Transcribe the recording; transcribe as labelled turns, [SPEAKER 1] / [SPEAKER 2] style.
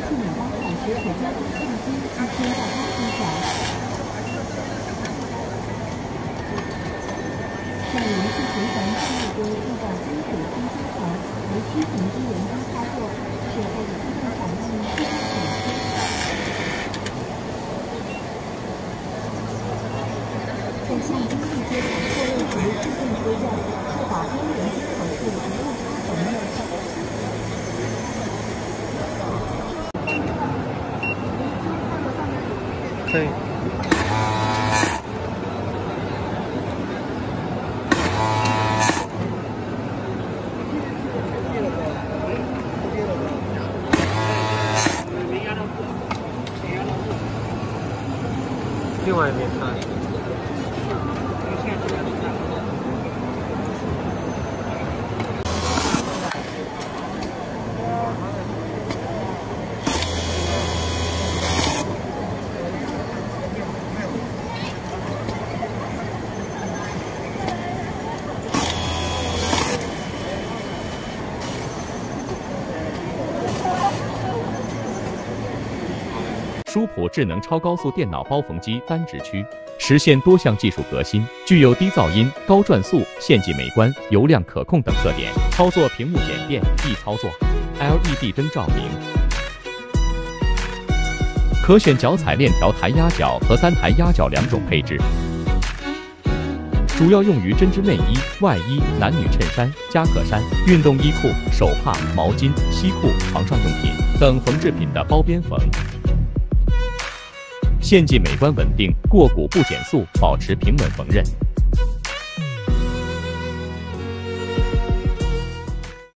[SPEAKER 1] 器美包款时可加多现金1000到8000条。在人事循环项目中遇到金属拼接条为需凭之人工操作，事后的自动反应非常准确。在相机对接场错位时，自动修正，确保边缘接口处无误差等没有错。
[SPEAKER 2] 可以。另外一边看。
[SPEAKER 3] 舒普智能超高速电脑包缝机单直驱，实现多项技术革新，具有低噪音、高转速、线际美观、油量可控等特点。操作屏幕简便易操作 ，LED 灯照明，可选脚踩链条台压脚和单台压脚2种配置。主要用于针织内衣、外衣、男女衬衫、夹克衫、运动衣裤、手帕、毛巾、西裤、床上用品等缝制品的包边缝。线际美观稳定，过骨不减速，保持平稳缝纫。